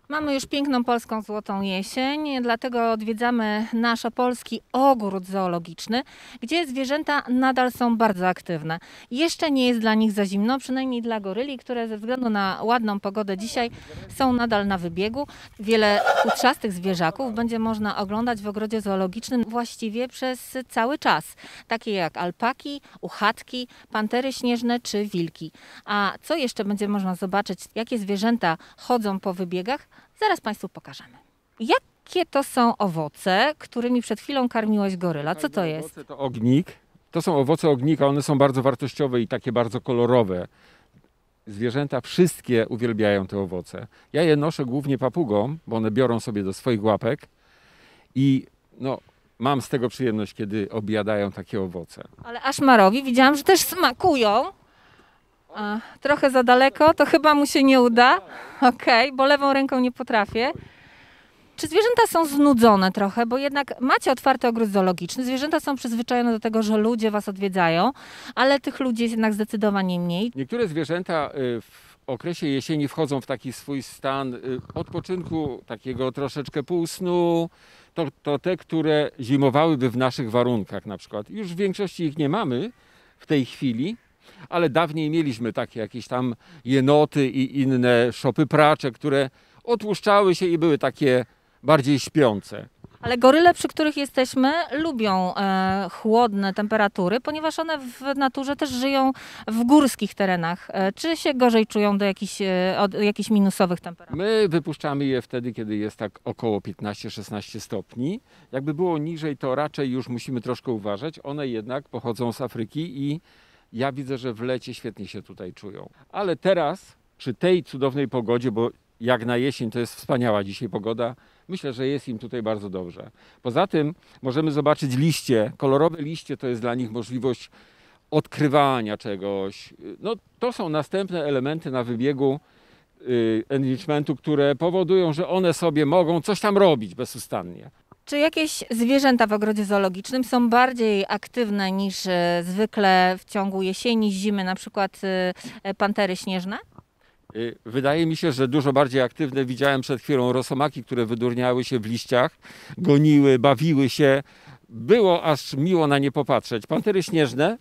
Mamy już piękną polską złotą jesień, dlatego odwiedzamy nasz opolski ogród zoologiczny, gdzie zwierzęta nadal są bardzo aktywne. Jeszcze nie jest dla nich za zimno, przynajmniej dla goryli, które ze względu na ładną pogodę dzisiaj są nadal na wybiegu. Wiele futrzastych zwierzaków będzie można oglądać w ogrodzie zoologicznym właściwie przez cały czas, takie jak alpaki, uchatki, pantery śnieżne czy wilki. A co jeszcze będzie można zobaczyć, jakie zwierzęta chodzą po wybiegach? Zaraz Państwu pokażemy. Jakie to są owoce, którymi przed chwilą karmiłeś goryla? Co to jest? Owoce to ognik. To są owoce ognika, one są bardzo wartościowe i takie bardzo kolorowe. Zwierzęta wszystkie uwielbiają te owoce. Ja je noszę głównie papugom, bo one biorą sobie do swoich łapek i mam z tego przyjemność, kiedy objadają takie owoce. Ale aszmarowi widziałam, że też smakują. Trochę za daleko, to chyba mu się nie uda. Okej, bo lewą ręką nie potrafię. Czy zwierzęta są znudzone trochę, bo jednak macie otwarty ogród zoologiczny, zwierzęta są przyzwyczajone do tego, że ludzie was odwiedzają, ale tych ludzi jest jednak zdecydowanie mniej. Niektóre zwierzęta w okresie jesieni wchodzą w taki swój stan odpoczynku, takiego troszeczkę półsnu. To te, które zimowałyby w naszych warunkach na przykład. Już w większości ich nie mamy w tej chwili, ale dawniej mieliśmy takie jakieś tam jenoty i inne szopy pracze, które otłuszczały się i były takie bardziej śpiące. Ale goryle, przy których jesteśmy, lubią chłodne temperatury, ponieważ one w naturze też żyją w górskich terenach. Czy się gorzej czują do od jakichś minusowych temperatur? My wypuszczamy je wtedy, kiedy jest tak około 15-16 stopni. Jakby było niżej, to raczej już musimy troszkę uważać. One jednak pochodzą z Afryki i ja widzę, że w lecie świetnie się tutaj czują. Ale teraz, przy tej cudownej pogodzie, bo jak na jesień to jest wspaniała dzisiaj pogoda, myślę, że jest im tutaj bardzo dobrze. Poza tym możemy zobaczyć liście. Kolorowe liście to jest dla nich możliwość odkrywania czegoś. To są następne elementy na wybiegu enrichmentu, które powodują, że one sobie mogą coś tam robić bezustannie. Czy jakieś zwierzęta w ogrodzie zoologicznym są bardziej aktywne niż zwykle w ciągu jesieni, zimy, na przykład pantery śnieżne? Wydaje mi się, że dużo bardziej aktywne. Widziałem przed chwilą rosomaki, które wydurniały się w liściach, goniły, bawiły się. Było aż miło na nie popatrzeć. Pantery śnieżne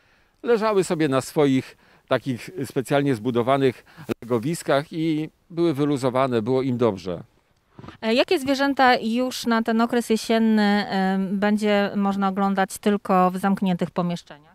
leżały sobie na swoich takich specjalnie zbudowanych legowiskach i były wyluzowane, było im dobrze. Jakie zwierzęta już na ten okres jesienny będzie można oglądać tylko w zamkniętych pomieszczeniach?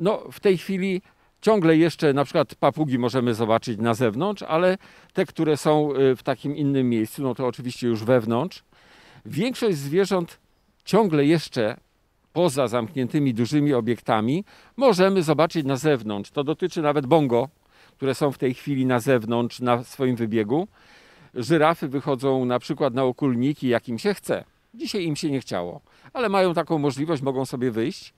W tej chwili ciągle jeszcze na przykład papugi możemy zobaczyć na zewnątrz, ale te, które są w takim innym miejscu, to oczywiście już wewnątrz. Większość zwierząt ciągle jeszcze poza zamkniętymi dużymi obiektami możemy zobaczyć na zewnątrz. To dotyczy nawet bongo, które są w tej chwili na zewnątrz na swoim wybiegu. Żyrafy wychodzą na przykład na okulniki, jak im się chce. Dzisiaj im się nie chciało, ale mają taką możliwość, mogą sobie wyjść.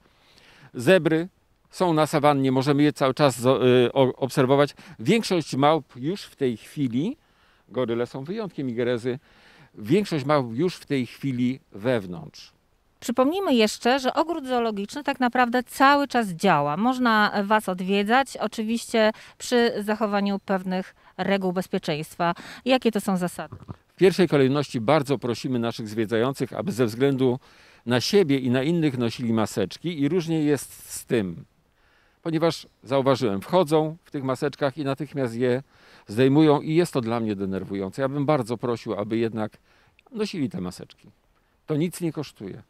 Zebry są na sawannie, możemy je cały czas obserwować. Większość małp już w tej chwili, goryle są wyjątkiem i gerezy, większość małp już w tej chwili wewnątrz. Przypomnijmy jeszcze, że ogród zoologiczny tak naprawdę cały czas działa. Można was odwiedzać, oczywiście przy zachowaniu pewnych reguł bezpieczeństwa. Jakie to są zasady? W pierwszej kolejności bardzo prosimy naszych zwiedzających, aby ze względu na siebie i na innych nosili maseczki i różnie jest z tym. Ponieważ zauważyłem, wchodzą w tych maseczkach i natychmiast je zdejmują i jest to dla mnie denerwujące. Ja bym bardzo prosił, aby jednak nosili te maseczki. To nic nie kosztuje.